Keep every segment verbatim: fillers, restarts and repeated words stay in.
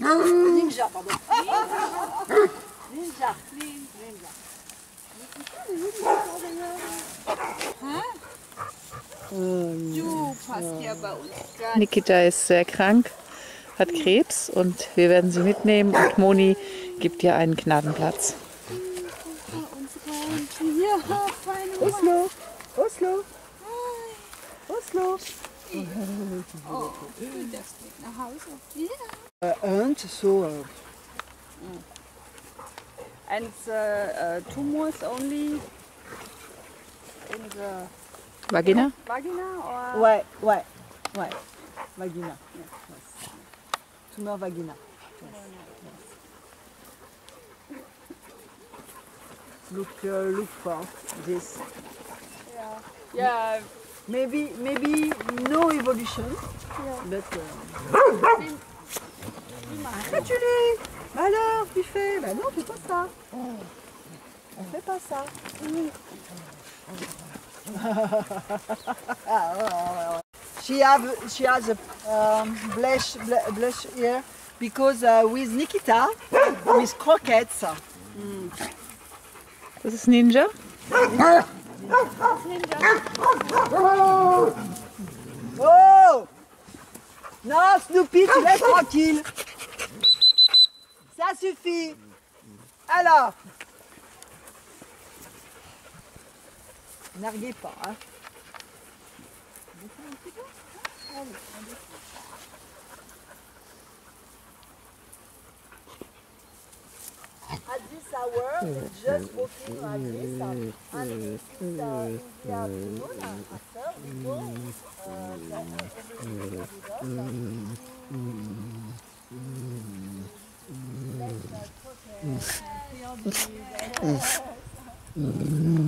Ninja, pardon. Ninja. Ninja. Du passt ja bei uns gar nicht. Nikita ist sehr krank, hat Krebs und wir werden sie mitnehmen und Moni gibt ihr einen Gnadenplatz. Oslo. Oslo. Oslo. Oh, das geht nach Hause. Ja. Uh, and so. Uh, And uh, uh, tumors only in the Vagina? vagina or? ouais, ouais, ouais. Vagina. Yes, yes. Tumor vagina. Yes, yes. Look, uh, look for this. Yeah. Yeah. Maybe, maybe no evolution, Yeah. but. Uh... Arrête, Julie. Bah alors, tu fais. Bah non, fais pas ça. On fait pas ça. she have, she has a um, blush, bl- blush here because uh, with Nikita, with croquettes. Mm. Das ist Ninja? Oh! Non, Snoopy, tu laisses tranquille. Ça suffit. Alors. Narguez pas, hein. At this hour, we're just walking like this, uh, and this is uh, in the afternoon. uh, After we go, uh, the- everybody with us, uh, let's, uh, protest and feel the-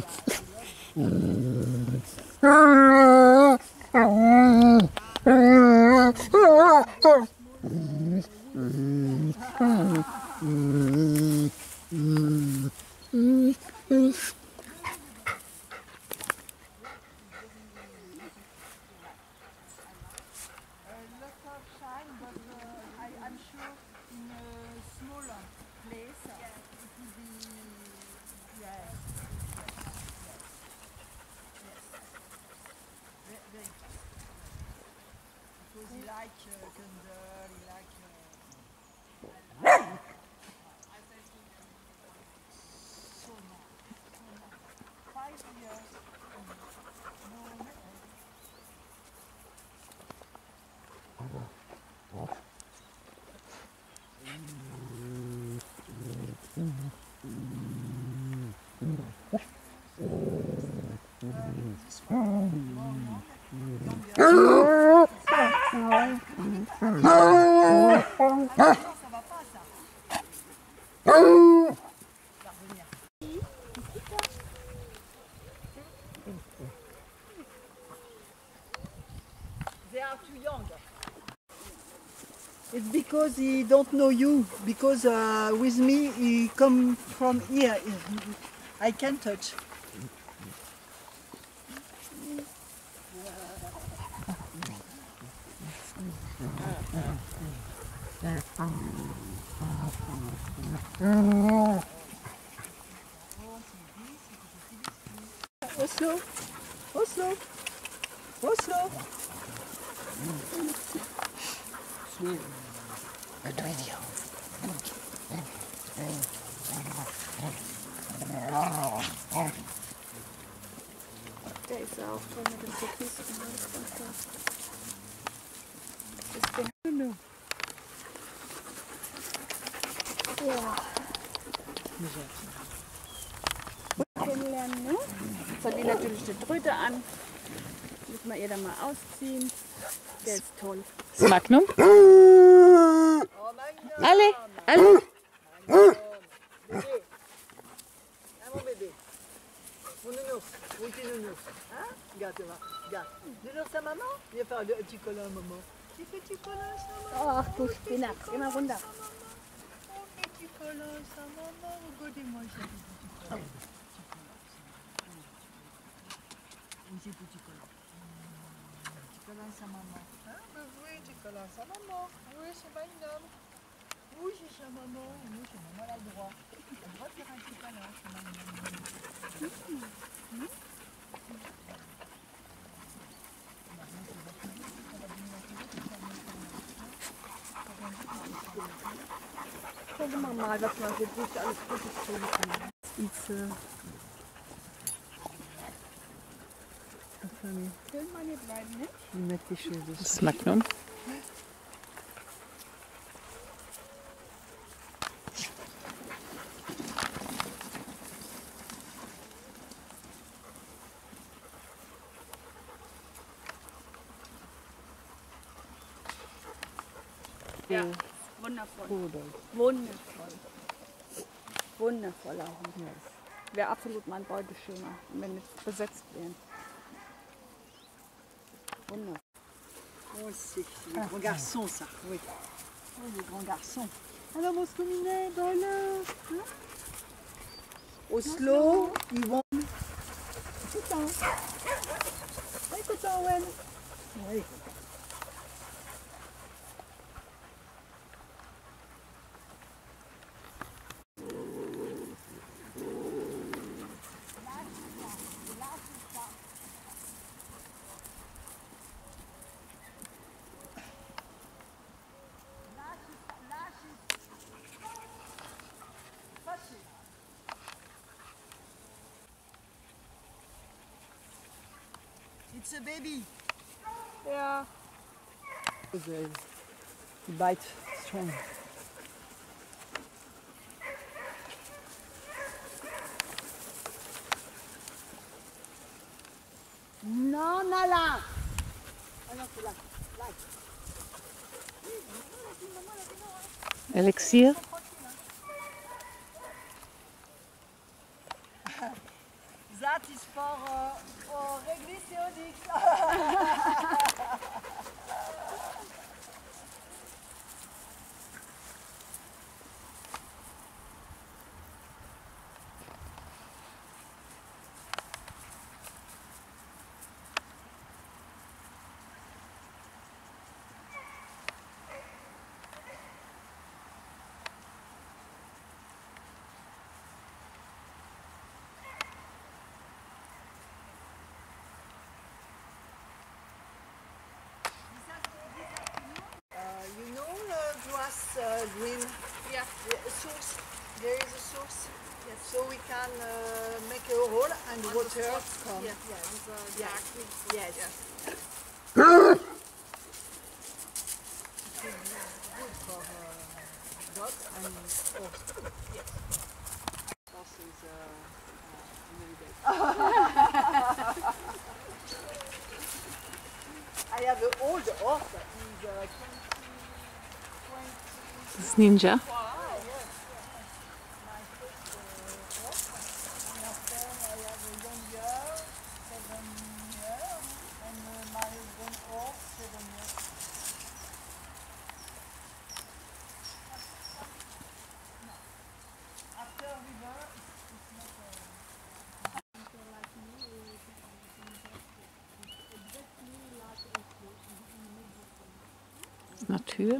They are too young. It's because he don't know you. Because uh, with me he come from here. I can touch. Oslo, Oslo, Oslo. Der ist ja auch toll mit dem Türkis und alles. Ja. Kennenlernen, ne? Soll die natürlich die Tröte an. Müssen wir ihr dann mal ausziehen. Der ist toll. Das Magnum? Alle, alle. Mon bébé, mon nounours, mon petit nounours. Hein? Regarde, Thomas, regarde. Nounours à maman? Viens faire un petit câlin à maman. Petit petit câlin à maman. Ach du Spinner, geh mal runter. Oh, petit câlin à maman. Regardez-moi, j'ai un petit câlin. Oui, c'est petit câlin. Petit câlin à maman. Hein? Ben oui, petit câlin à maman. Oui, c'est pas une homme. Oui, chez sa maman, oui, chez maman, elle a le droit. Elle a le droit de faire un petit câlin, chez maman. Guck mal, mal, was man jetzt nicht alles Gutes tun kann. Ins, äh, Schön meine bleiben, ne? Das ist Magnum. Ja, wundervoll. Wundervoll. Wundervoller Hund. Wäre absolut mein Beuteschema, wenn es besetzt wären. Wundervoll. Oh, c'est les grands garçons, ça, oui. Oh, les grands garçons. Alors, mon Scominet, ben là, hein? Oslo, ils vont... Écoute, écoute, Owen. Oui. It's a baby. Ja. The bite strong. Non, Nala. Ah non, c'est là. Là. Elixier. That is for, uh, for Réglisse et Onyx. You know uh, grass uh, green? Ja. A source. There is a source. Yes. So we can uh, make a hole and water come. Ja, ja, dieser Yes. Jagd. Yes. Ja. Good for uh, dogs and horse. Yes. Horse is uh, uh, very big. I have an old horse that is uh, twenty, twenty. Das ist Ninja. Ah, yes, yes. My first uh, horse, and after I have a younger, seven years, and uh, my husband horse, seven years. No. After river, it's, it's not uh, like me, it's exactly like Oslo. Natur.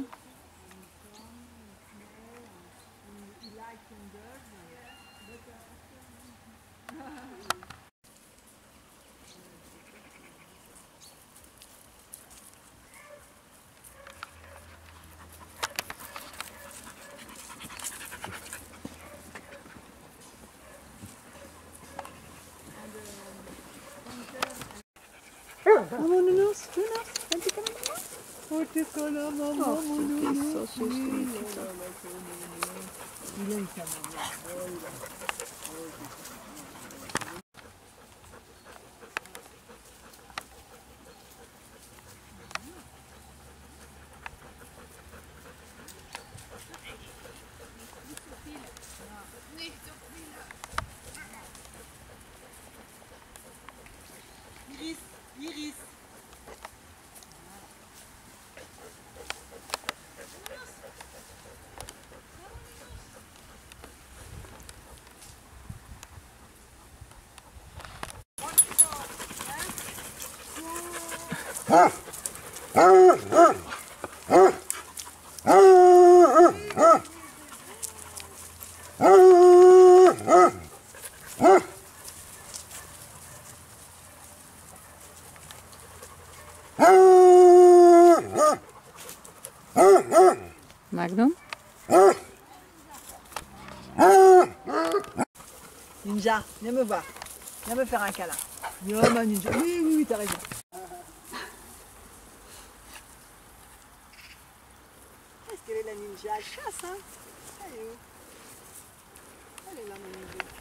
Mamonos, Jonas, Antikana Mama. Oh, die ist so süß. Iris, Iris. Ah, ah, ah, ah, ah, ah. Magnum? Ninja, viens me voir. Viens me faire un câlin. Viens ma ninja. Oui, oui, oui, t'as raison. Est-ce qu'elle est la ninja? Elle chasse, hein? Elle est où? Elle est là, ma ninja.